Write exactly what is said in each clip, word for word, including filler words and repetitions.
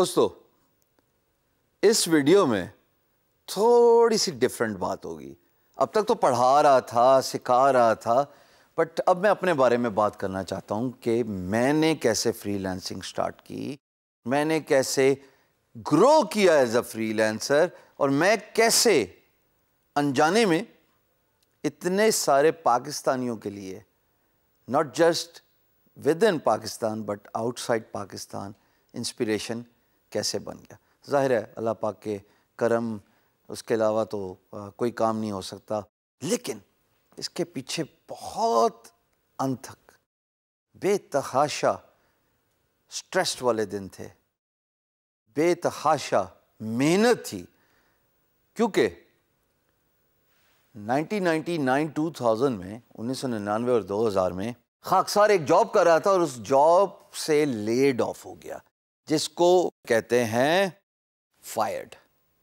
दोस्तों, इस वीडियो में थोड़ी सी डिफरेंट बात होगी। अब तक तो पढ़ा रहा था, सिखा रहा था, बट अब मैं अपने बारे में बात करना चाहता हूँ कि मैंने कैसे फ्रीलांसिंग स्टार्ट की, मैंने कैसे ग्रो किया एज अ फ्रीलांसर, और मैं कैसे अनजाने में इतने सारे पाकिस्तानियों के लिए, not just within Pakistan but outside Pakistan, inspiration कैसे बन गया। ज़ाहिर है अल्लाह पाक के करम, उसके अलावा तो आ, कोई काम नहीं हो सकता। लेकिन इसके पीछे बहुत अनथक, बेतहाशा स्ट्रेस वाले दिन थे, बेतहाशा मेहनत थी, क्योंकि nineteen ninety nine two thousand में, उन्नीस सौ निन्यानवे और दो हज़ार में खाकसार एक जॉब कर रहा था और उस जॉब से लेड ऑफ हो गया, जिसको कहते हैं फायर्ड।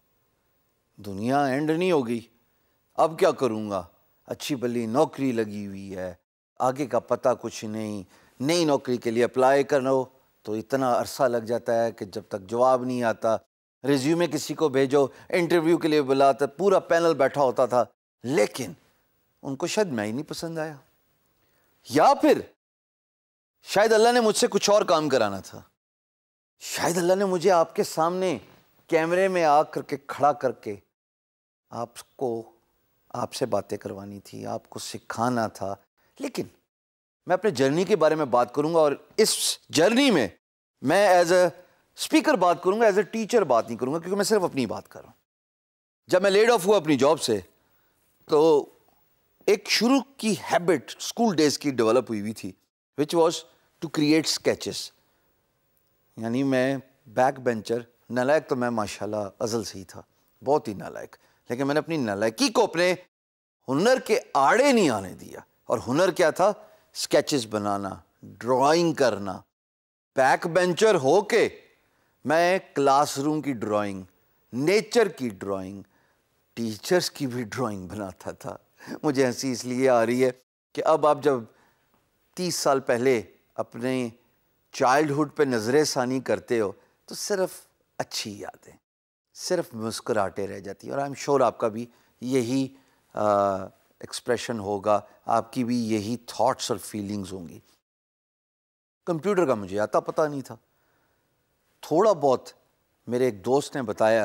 दुनिया एंड नहीं होगी, अब क्या करूँगा, अच्छी भली नौकरी लगी हुई है, आगे का पता कुछ नहीं, नई नौकरी के लिए अप्लाई करो तो इतना अरसा लग जाता है कि जब तक जवाब नहीं आता, रिज्यूमे किसी को भेजो, इंटरव्यू के लिए बुलाते, पूरा पैनल बैठा होता था, लेकिन उनको शायद मैं ही नहीं पसंद आया, या फिर शायद अल्लाह ने मुझसे कुछ और काम कराना था। शायद अल्लाह ने मुझे आपके सामने कैमरे में आ करके खड़ा करके आपको आपसे बातें करवानी थी, आपको सिखाना था। लेकिन मैं अपने जर्नी के बारे में बात करूंगा, और इस जर्नी में मैं एज अ स्पीकर बात करूंगा, एज अ टीचर बात नहीं करूंगा, क्योंकि मैं सिर्फ अपनी बात कर रहा हूं। जब मैं लेड ऑफ हुआ अपनी जॉब से, तो एक शुरू की हैबिट स्कूल डेज की डेवलप हुई हुई थी, which was to create sketches. यानी मैं बैक बेंचर, नालायक तो मैं माशाल्लाह अज़ल से ही था, बहुत ही नालायक, लेकिन मैंने अपनी नालायकी को अपने हुनर के आड़े नहीं आने दिया। और हुनर क्या था? स्केचेस बनाना, ड्राइंग करना। बैक बेंचर होके मैं क्लासरूम की ड्राइंग, नेचर की ड्राइंग, टीचर्स की भी ड्राइंग बनाता था। मुझे हंसी इसलिए आ रही है कि अब आप जब तीस साल पहले अपने चाइल्डहुड पे नजरे सानी करते हो, तो सिर्फ अच्छी यादें, सिर्फ मुस्कुराहटें रह जाती हैं। और आई एम श्योर आपका भी यही एक्सप्रेशन होगा, आपकी भी यही थॉट्स और फीलिंग्स होंगी। कंप्यूटर का मुझे आता पता नहीं था, थोड़ा बहुत मेरे एक दोस्त ने बताया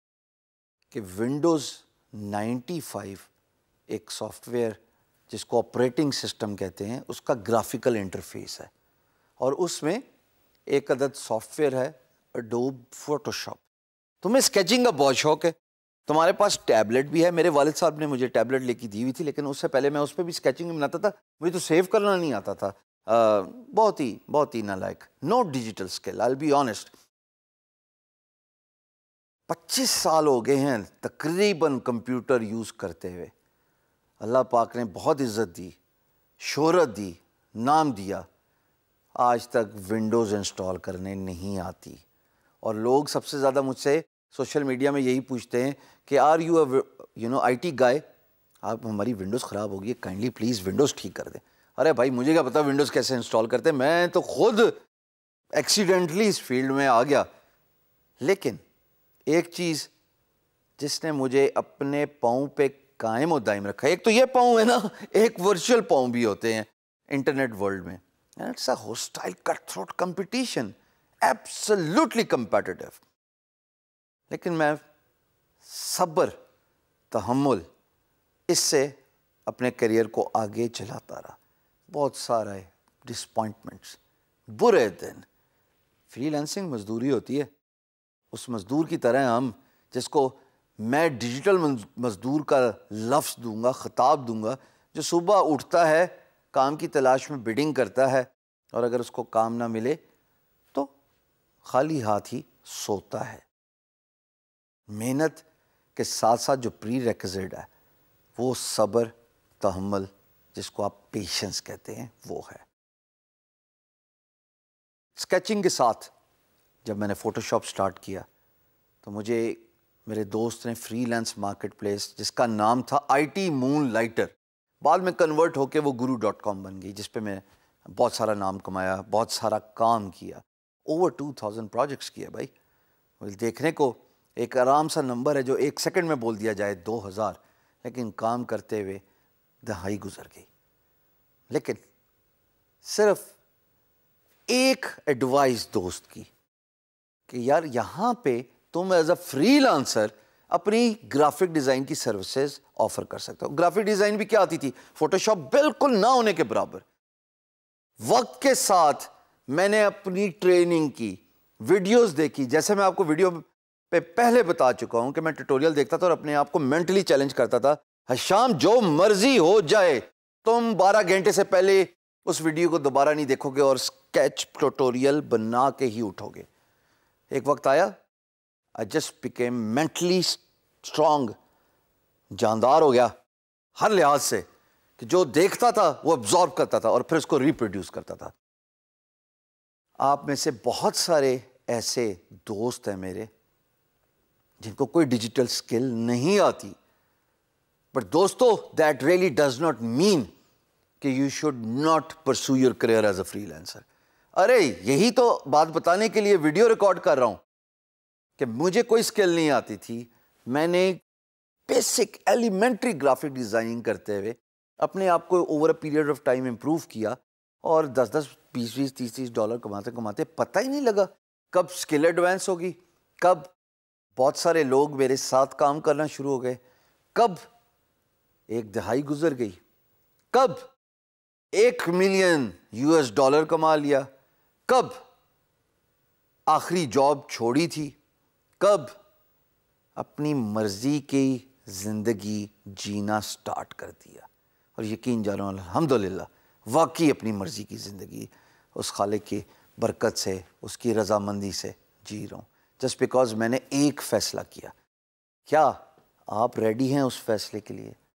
कि विंडोज़ नाइंटी फाइव एक सॉफ्टवेयर जिसको ऑपरेटिंग सिस्टम कहते हैं, उसका ग्राफिकल इंटरफेस है, और उसमें एक अदद सॉफ्टवेयर है एडोब फोटोशॉप। तुम्हें स्केचिंग का बहुत शौक है, तुम्हारे पास टैबलेट भी है। मेरे वालिद साहब ने मुझे टैबलेट लेके दी हुई थी, लेकिन उससे पहले मैं उस पर भी स्केचिंग बनाता था, मुझे तो सेव करना नहीं आता था। आ, बहुत ही बहुत ही नालायक, no digital skill, I will be honest. पच्चीस साल हो गए हैं तकरीबन कंप्यूटर यूज़ करते हुए। अल्लाह पाक ने बहुत इज़्ज़त दी, शोहरत दी, नाम दिया, आज तक विंडोज़ इंस्टॉल करने नहीं आती। और लोग सबसे ज़्यादा मुझसे सोशल मीडिया में यही पूछते हैं कि are you a you know I T guy, आप हमारी विंडोज़ ख़राब होगी, काइंडली प्लीज़ विंडोज़ ठीक कर दें। अरे भाई, मुझे क्या पता विंडोज़ कैसे इंस्टॉल करते हैं, मैं तो खुद एक्सीडेंटली इस फील्ड में आ गया। लेकिन एक चीज़ जिसने मुझे अपने पाँव पे कायम और दायम रखा है, एक तो ये पाँव है ना, एक वर्चुअल पाँव भी होते हैं इंटरनेट वर्ल्ड में, and it's a hostile cut throat competition, absolutely competitive. लेकिन मैं सब्र, तहम्मुल, इससे अपने करियर को आगे चलाता रहा। बहुत सारे डिसअपॉइंटमेंट्स, बुरे दिन। फ्रीलांसिंग मजदूरी होती है, उस मजदूर की तरह हम, जिसको मैं डिजिटल मजदूर का लफ्ज़ दूंगा, खिताब दूंगा, जो सुबह उठता है, काम की तलाश में बिडिंग करता है, और अगर उसको काम ना मिले तो खाली हाथ ही सोता है। मेहनत के साथ साथ जो प्री रेक्विजिट है वो सब्र, तहम्मुल, जिसको आप पेशेंस कहते हैं, वो है। स्केचिंग के साथ जब मैंने फ़ोटोशॉप स्टार्ट किया, तो मुझे मेरे दोस्त ने फ्रीलांस मार्केट प्लेस, जिसका नाम था आईटी मून लाइटर, बाद में कन्वर्ट होके वो गुरु डॉट कॉम बन गई, जिस पे मैं बहुत सारा नाम कमाया, बहुत सारा काम किया, ओवर टू थाउजेंड प्रोजेक्ट्स किए भाई। देखने को एक आराम सा नंबर है जो एक सेकंड में बोल दिया जाए दो हज़ार, लेकिन काम करते हुए दहाई गुजर गई। लेकिन सिर्फ एक एडवाइस दोस्त की कि यार यहाँ पे तुम एज अ फ्रीलांसर अपनी ग्राफिक डिज़ाइन की सर्विसेज ऑफर कर सकते हो। ग्राफिक डिज़ाइन भी क्या आती थी? फोटोशॉप बिल्कुल ना होने के बराबर। वक्त के साथ मैंने अपनी ट्रेनिंग की, वीडियोस देखी। जैसे मैं आपको वीडियो पे पहले बता चुका हूं कि मैं ट्यूटोरियल देखता था और अपने आप को मेंटली चैलेंज करता था, हिशाम जो मर्जी हो जाए, तुम बारह घंटे से पहले उस वीडियो को दोबारा नहीं देखोगे और स्केच ट्यूटोरियल बना के ही उठोगे। एक वक्त आया, I just became mentally strong, जानदार हो गया हर लिहाज से, कि जो देखता था वो अब्जॉर्ब करता था और फिर उसको रिप्रोड्यूस करता था। आप में से बहुत सारे ऐसे दोस्त हैं मेरे जिनको कोई डिजिटल स्किल नहीं आती, बट दोस्तों that really does not mean कि you should not pursue your career as a freelancer. अरे यही तो बात बताने के लिए वीडियो रिकॉर्ड कर रहा हूं कि मुझे कोई स्किल नहीं आती थी। मैंने बेसिक एलिमेंट्री ग्राफिक डिजाइनिंग करते हुए अपने आप को over a period of time improve किया और दस दस बीस बीस तीस तीस डॉलर कमाते कमाते पता ही नहीं लगा कब स्किल एडवांस होगी, कब बहुत सारे लोग मेरे साथ काम करना शुरू हो गए, कब एक दहाई गुजर गई, कब एक मिलियन यूएस डॉलर कमा लिया, कब आखिरी जॉब छोड़ी थी, कब अपनी मर्जी की जिंदगी जीना स्टार्ट कर दिया। और यकीन जानो अल्हम्दुलिल्लाह वाकई अपनी मर्जी की ज़िंदगी उस खालिक की बरकत से, उसकी रज़ामंदी से जी रहा हूँ, जस्ट बिकॉज मैंने एक फ़ैसला किया। क्या आप रेडी हैं उस फैसले के लिए?